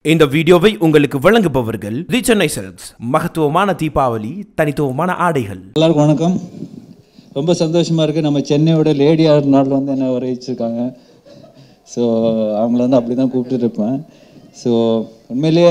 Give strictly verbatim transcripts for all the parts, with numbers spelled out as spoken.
இந்த வீடியோவை உங்களுக்கு வழங்குபவர்கள் தி சென்னை சில்க்ஸ், மகத்துவமான தீபாவளி, தனித்துவமான ஆடைகள். எல்லாருக்கும் வணக்கம். ரொம்ப சந்தோஷமாக இருக்குது. நம்ம சென்னையோட லேடி ஆர்னால்டு வந்து என்ன வரைச்சிருக்காங்க. ஸோ அவங்கள வந்து அப்படி தான் கூப்பிட்டு இருப்பேன். ஸோ உண்மையிலேயே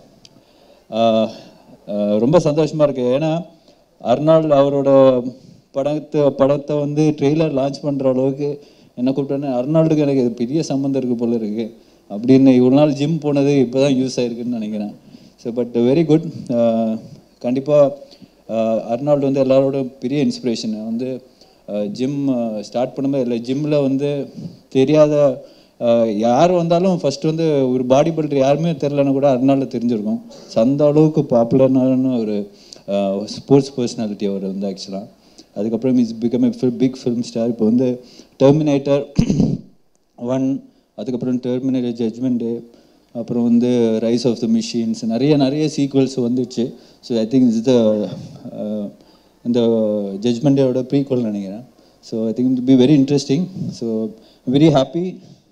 ரொம்ப சந்தோஷமாக இருக்குது. ஏன்னா அர்னால்டு அவரோட படத்தை படத்தை வந்து ட்ரெய்லர் லான்ச் பண்ணுற அளவுக்கு என்ன கூப்பிட்டோன்னே அர்னால்டுக்கு எனக்கு பெரிய சம்மந்தம் இருக்குது போல இருக்குது அப்படின்னு இவ்வளோ நாள் ஜிம் போனது இப்போ தான் யூஸ் ஆகிருக்குன்னு நினைக்கிறேன். So but very good. கண்டிப்பாக அர்னால்டு வந்து எல்லாரோட பெரிய இன்ஸ்பிரேஷன். வந்து ஜிம் ஸ்டார்ட் பண்ணும்போது இல்லை ஜிம்மில் வந்து தெரியாத யார் வந்தாலும் ஃபஸ்ட்டு வந்து ஒரு பாடி பில்டர் யாருமே தெரிலன்னு கூட அர்னால்டு தெரிஞ்சிருக்கும். ஸோ அந்த அளவுக்கு பாப்புலரான ஒரு ஸ்போர்ட்ஸ் பர்சனாலிட்டி அவர் வந்து ஆக்சுவலாக. அதுக்கப்புறம் is become a big film star. இப்போ வந்து டெர்மினேட்டர் ஒன், அதுக்கப்புறம் டெர்மினேட்டர் ஜட்ஜ்மெண்ட் டே, அப்புறம் வந்து ரைஸ் ஆஃப் த மிஷின்ஸ், நிறைய நிறைய சீக்வல்ஸ் வந்துச்சு. So I think is the இந்த ஜட்ஜ்மெண்ட் டேவோட ப்ரீக்வல் நினைக்கிறேன். So I think it be very interesting. So very happy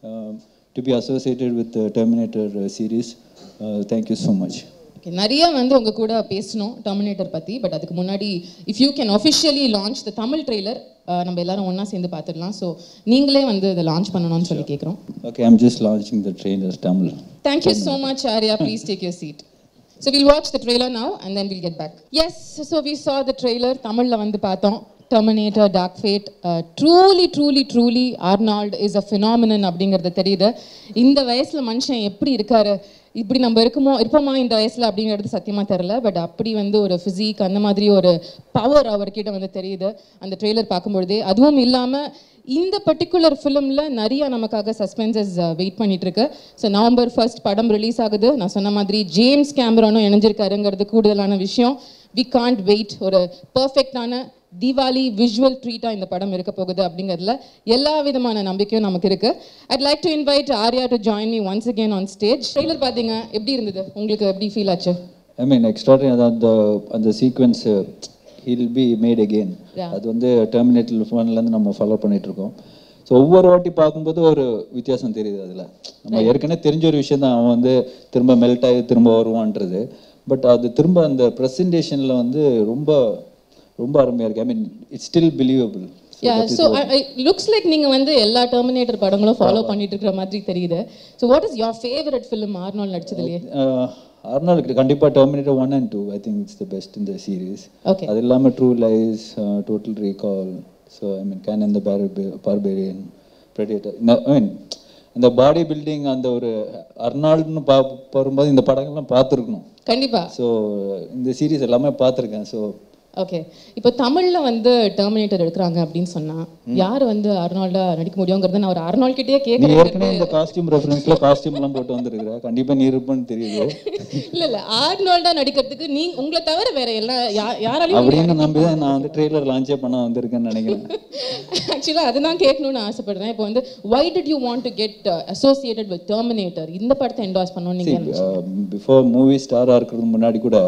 to be associated with Terminator series. Thank you so much. Okay, நிறைய வந்து உங்கள் கூட பேசணும் டெர்மினேட்டர் பற்றி. பட் அதுக்கு முன்னாடி if you can officially launch the Tamil trailer, நம்ம எல்லாரும் ஒன்றா சேர்ந்து பார்த்துடலாம். ஸோ நீங்களே வந்து இதை லான்ச் பண்ணணும்னு சொல்லி கேட்குறோம். Okay, I'm just launching the trailer Tamil. Thank you so much Arya. Please take your seat. So we'll watch the trailer now and then we'll get back. Yes, so we saw the trailer. தமிழில் வந்து பார்த்தோம். Terminator, Dark Fate. Uh, truly, truly, truly Arnold is a phenomenon அப்படிங்கிறது தெரியுது. இந்த வயசில் மனுஷன் எப்படி இருக்காரு, இப்படி நம்ம இருக்குமோ இருப்போமா இந்த வயசில் அப்படிங்கிறது சத்தியமாக தெரில. பட் அப்படி வந்து ஒரு ஃபிசிக், அந்த மாதிரி ஒரு பவர் அவர்கிட்ட வந்து தெரியுது அந்த ட்ரெய்லர் பார்க்கும்பொழுதே. அதுவும் இல்லாமல் இந்த பர்டிகுலர் ஃபிலிமில் நிறைய நமக்காக சஸ்பென்சஸ் வெயிட் பண்ணிகிட்ருக்கு. ஸோ நவம்பர் ஃபர்ஸ்ட் படம் ரிலீஸ் ஆகுது. நான் சொன்ன மாதிரி ஜேம்ஸ் கேமரானும் இணைஞ்சிருக்காருங்கிறது கூடுதலான விஷயம். We can't wait. ஒரு பர்ஃபெக்டான தீபாவளி விஷுவல் ட்ரீட்டாக இந்த படம் இருக்க போகுது அப்படிங்கிறதுல எல்லா விதமான நம்பிக்கையும் நமக்கு இருக்குது. I'd like to invite Arya to join me once again on stage. Trailer பார்த்தீங்க, எப்படி இருந்தது உங்களுக்கு? எப்படி ஃபீல் ஆச்சு? I mean extraordinary. அந்த அந்த sequence will be made again. அது வந்து டெர்மினேட்டர் ஒன்லேருந்து நம்ம ஃபாலோ பண்ணிட்டு இருக்கோம். ஸோ ஒவ்வொரு வாட்டி பார்க்கும்போது ஒரு வித்தியாசம் தெரியுது. அதில் நம்ம ஏற்கனவே தெரிஞ்ச ஒரு விஷயம் தான், அவன் வந்து திரும்ப மெல்ட் ஆகி திரும்ப வருவான்றது. பட் அது திரும்ப அந்த ப்ரெசன்டேஷனில் வந்து ரொம்ப ரொம்ப அருமையாக இருக்குது. I mean it's still believable. Yeah, so it looks like நீங்க வந்து எல்லா டெர்மினேட்டர் படங்களும் ஃபாலோ பண்ணிட்டு இருக்கிற மாதிரி தெரியுது. So what is your favorite film Arnold நடிச்சதுலயே? ஆர்னால்ட் கண்டிப்பா Terminator one and two. I think it's the best in the series. Okay. அது இல்லாம true lies, total recall, so I mean Can and the Barbarian, Predator. I mean அந்த body building அந்த ஒரு அர்னால்ட்னு வரும்போது இந்த படங்கள்லாம் பார்த்துருக்கணும் கண்டிப்பா. ஸோ இந்த சீரீஸ் எல்லாமே பார்த்துருக்கேன். ஸோ ஓகே, இப்போ தமிழில் வந்து டெர்மினேட்டர் எடுக்கிறாங்க அப்படின்னு சொன்னால் யார் வந்து அர்னால்டா நடிக்க முடியுங்கிறத நான் ஒரு அர்னால்ட் கிட்டே கேட்குறேன். ஏற்கனவே இந்த காஸ்டியூம் ரெஃபரன்ஸ்ல காஸ்டியூம்லாம் போட்டு வந்துருக்குற, கண்டிப்பாக நீ இருப்பேன்னு தெரியுது. இல்லை இல்லை, ஆர்னால்டா நடிக்கிறதுக்கு நீ உங்களை தவிர வேற எல்லாம் யாராலையும் அப்படின்னு நம்பி தான் நான் வந்து ட்ரெய்லர் லான்ச்சே பண்ண வந்திருக்கேன்னு நினைக்கிறேன். ஆக்சுவலாக அதுதான் கேட்கணும்னு ஆசைப்படுறேன். இப்போ வந்து why did you want to get associated with Terminator? இந்த படத்தை என்டாஸ் பண்ணணும்னு நீங்கள் பிஃபோர் மூவி ஸ்டாராக இருக்கிறதுக்கு முன்னாடி கூட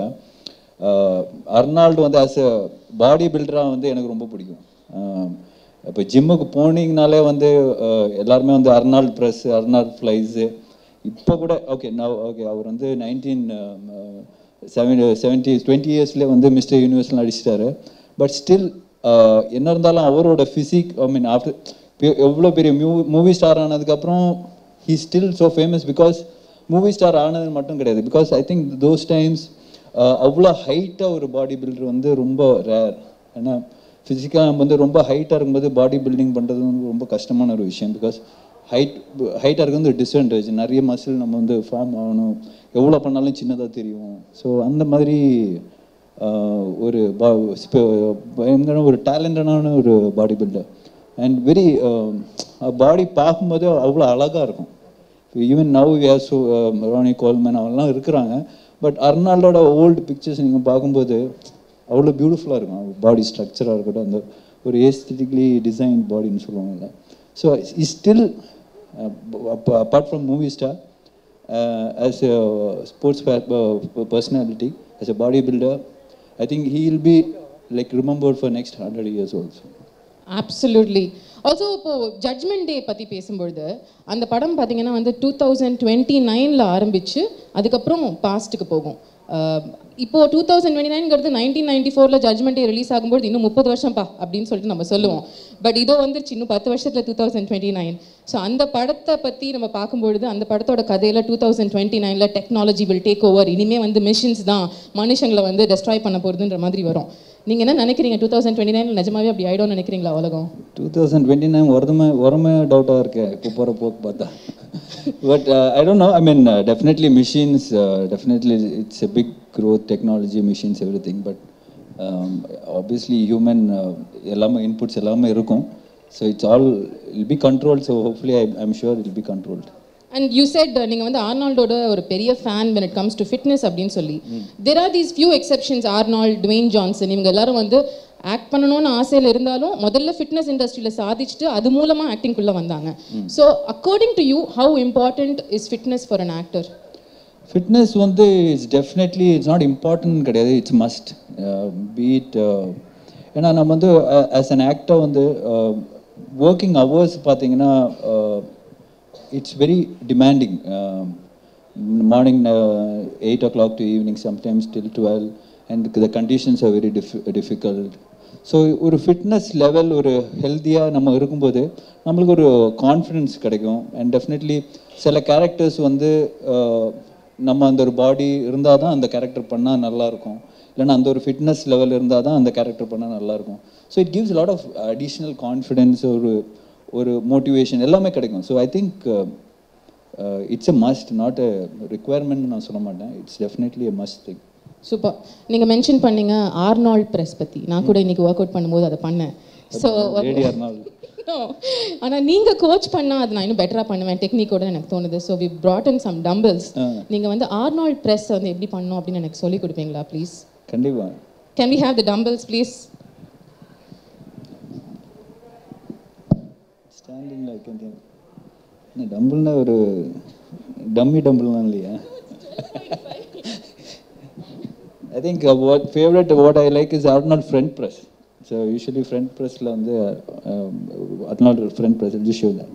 அர்னால்டு வந்து ஆஸ் அ பாடி பில்டராக வந்து எனக்கு ரொம்ப பிடிக்கும். இப்போ ஜிம்முக்கு போனீங்கனாலே வந்து எல்லாருமே வந்து அர்னால்டு ப்ரெஸ், அர்னால்டு ஃப்ளைஸு. இப்போ கூட ஓகே நான் ஓகே அவர் வந்து நைன்டீன் செவன் செவன்டி டுவெண்ட்டி இயர்ஸ்லேயே வந்து மிஸ்டர் யூனிவர்ஸில் நடிச்சிட்டாரு. பட் ஸ்டில் என்ன இருந்தாலும் அவரோட ஃபிசிக், ஐ மீன் ஆஃப்டர் எவ்வளோ பெரிய மூ மூவி ஸ்டார் ஆனதுக்கப்புறம் he still so famous. Because movie star ஆனது மட்டும் கிடையாது, because I think those times அவ்வளோ ஹைட்டாக ஒரு பாடி பில்டர் வந்து ரொம்ப ரேர். ஏன்னா ஃபிசிக்காக நம்ம வந்து ரொம்ப ஹைட்டாக இருக்கும்போது பாடி பில்டிங் பண்ணுறது வந்து ரொம்ப கஷ்டமான ஒரு விஷயம். பிகாஸ் ஹைட் ஹைட்டாக இருக்கிறது வந்து டிஸ்அட்வான்டேஜ். நிறைய மசில் நம்ம வந்து ஃபார்ம் ஆகணும், எவ்வளோ பண்ணாலும் சின்னதாக தெரியும். ஸோ அந்த மாதிரி ஒரு பயங்கர ஒரு டேலண்டடான ஒரு body builder. And very body பார்க்கும்போது அவ்வளோ அழகாக இருக்கும். Even now we have so Ronnie Coleman அவங்கெல்லாம் இருக்கிறாங்க. பட் அர்னால்டோட ஓல்டு பிக்சர்ஸ் நீங்கள் பார்க்கும்போது அவ்வளோ பியூட்டிஃபுல்லாக இருக்கும். பாடி ஸ்ட்ரக்சராக இருக்கட்டும், அந்த ஒரு ஏஸ்தட்டிக்லி டிசைன் பாடின்னு சொல்லுவாங்கல்ல. So is still apart from movie star, as a sports personality, as a body builder, I think he will be like remembered for next hundred years also. Absolutely. Also இப்போ judgment day பற்றி பேசும்பொழுது அந்த படம் பார்த்தீங்கன்னா வந்து two thousand twenty நைனில் ஆரம்பித்து அதுக்கப்புறம் பாஸ்ட்டுக்கு போகும். இப்போ டூ தௌசண்ட் டுவெண்ட்டி நைன்ங்கிறது நைன்டீன் நைன்டி ஃபோரில் ஜட்மெண்ட் டே ரிலீஸ் ஆகும்போது இன்னும் முப்பது வருஷம் பா அப்படின்னு சொல்லிட்டு நம்ம சொல்லுவோம். பட் இதோ வந்துருச்சு இன்னும் பத்து வருஷத்தில் two thousand twenty nine. So அந்த படத்தை பற்றி நம்ம பார்க்கும்பொழுது அந்த படத்தோட கதையில் டூ தௌசண்ட் டுவெண்ட்டி நைனில் டெக்னாலஜி வில் டேக் ஓவர், இனிமேல் வந்து மிஷின்ஸ் தான் மனுஷங்களை வந்து டெஸ்ட்ராய் பண்ண போகிறதுன்ற மாதிரி வரும். நீங்கள் என்ன நினைக்கிறீங்க? டூ தௌசண்ட் டுவெண்ட்டி நைன் நிஜமாவே அப்படி ஆயிடும்னு நினைக்கிறீங்களா உலகம்? டூ தௌசண்ட் டுவெண்ட்டி நைன் ஒருமே ஒருமே டவுட்டாக இருக்கு இப்போ போகிற போக்கு பார்த்தா. But I don't know, I mean definitely machines, definitely it's a big growth, technology, machines, everything, but um, obviously human uh, எல்லாமே inputs எல்லாமே இருக்கும். So it's all will be controlled, so hopefully I, I'm sure it will be controlled. And you said நீங்கள் வந்து ஆர்னால்டோட ஒரு பெரிய fan when it comes to fitness அப்படின்னு சொல்லி. There are these few exceptions, Arnold, Dwayne Johnson, இவங்க எல்லாரும் வந்து ஆக்ட் பண்ணணும்னு ஆசையில் இருந்தாலும் முதல்ல ஃபிட்னஸ் இண்டஸ்ட்ரியில் சாதிச்சுட்டு அது மூலமாக ஆக்டிங்குள்ளே வந்தாங்க. So according to you how important is fitness for an actor? Fitness வந்து it's definitely it's not important கிடையாது, இட்ஸ் மஸ்ட் பீட். ஏன்னா நம்ம வந்து ஆஸ் அன் ஆக்டர் வந்து ஒர்க்கிங் ஹவர்ஸ் பார்த்தீங்கன்னா it's very demanding. Morning eight o'clock to evening sometimes till twelve and the conditions are very டிஃபி difficult. So ஒரு fitness level ஒரு ஹெல்த்தியாக நம்ம இருக்கும்போது நம்மளுக்கு ஒரு கான்ஃபிடென்ஸ் கிடைக்கும். அண்ட் டெஃபினெட்லி சில கேரக்டர்ஸ் வந்து நம்ம அந்த ஒரு பாடி இருந்தால் தான் அந்த கேரக்டர் பண்ணால் நல்லாயிருக்கும், இல்லைன்னா அந்த ஒரு ஃபிட்னஸ் லெவல் இருந்தால் தான் அந்த கேரக்டர் பண்ணால் நல்லாயிருக்கும். So it gives lot of additional confidence, ஒரு ஒரு மோட்டிவேஷன் எல்லாமே கிடைக்கும். So I think it's a must, not a requirement நான் சொல்ல மாட்டேன், it's definitely a must thing. Super. நீங்கள் மென்ஷன் பண்ணீங்க ஆர்னால்ட் ப்ரெஸ் பற்றி, நான் கூட இன்றைக்கி ஒர்க் அவுட் பண்ணும்போது அதை பண்ணேன். ஸோ ஆனால் நீங்கள் கோச் பண்ணால் அது நான் இன்னும் பெட்டராக பண்ணுவேன் டெக்னிக்கோட எனக்கு தோணுது. So we brought in some dumbbells. நீங்கள் வந்து ஆர்னால்ட் ப்ரெஸ் வந்து எப்படி பண்ணணும் அப்படின்னு எனக்கு சொல்லிக் கொடுப்பீங்களா ப்ளீஸ்? கண்டிப்பாக. Can we have the dumbbells please? Standing like என்ன டம்பிள்னா ஒரு டம்மி டம்பிள்லாம் இல்லையா? I think uh, what favorite what I like is Arnold front press. So usually front press la வந்து Arnold front press. I'll just show that.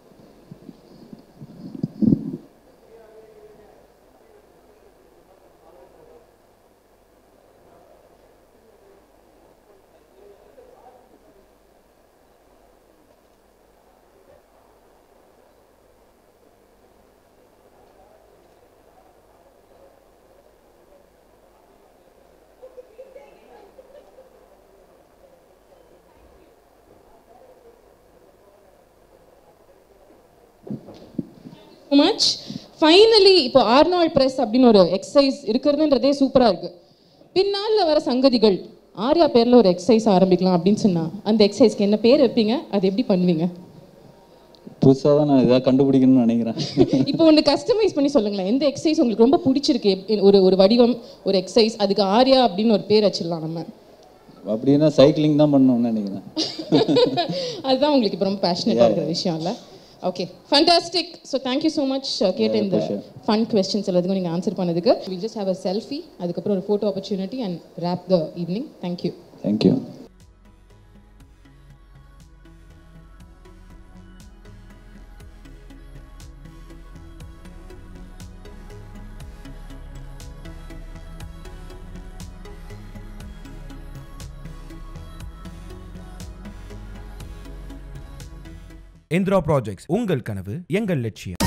much. Finally இப்போ Arnold press அப்படின்னு ஒரு exercise இருக்கிறதுன்றதே சூப்பராக இருக்குது. பின்னால் வர சங்கதிகள் ஆர்யா பேரில் ஒரு எக்ஸசைஸ் ஆரம்பிக்கலாம் அப்படின்னு சொன்னால் அந்த எக்ஸசைஸ்க்கு என்ன பேர் வைப்பீங்க, அது எப்படி பண்ணுவீங்க? புதுசாக தான் நான் இதாக கண்டுபிடிக்கணும்னு நினைக்கிறேன். இப்போ ஒன்று கஸ்டமைஸ் பண்ணி சொல்லுங்களேன், எந்த எக்ஸசைஸ் உங்களுக்கு ரொம்ப பிடிச்சிருக்கு, ஒரு ஒரு வடிவம், ஒரு எக்ஸசைஸ், அதுக்கு ஆர்யா அப்படின்னு ஒரு பேர் வச்சிடலாம் நம்ம. அப்படின்னா சைக்கிளிங் தான் பண்ணணும்னு நினைக்கிறேன். அதுதான் உங்களுக்கு இப்போ ரொம்ப பேஷனேட்டாக இருக்கிற விஷயம் இல்லை? Okay, fantastic. So thank you so much uh, Kate, in the fun questions எல்லாத்துக்கும் நீங்க ஆன்சர் பண்ணதுக்கு. We just have a selfie, அதுக்கப்புறம் ஒரு photo opportunity and wrap the evening. Thank you. Thank you. Indira projects, உங்கள் கனவு எங்கள் லட்சியம்.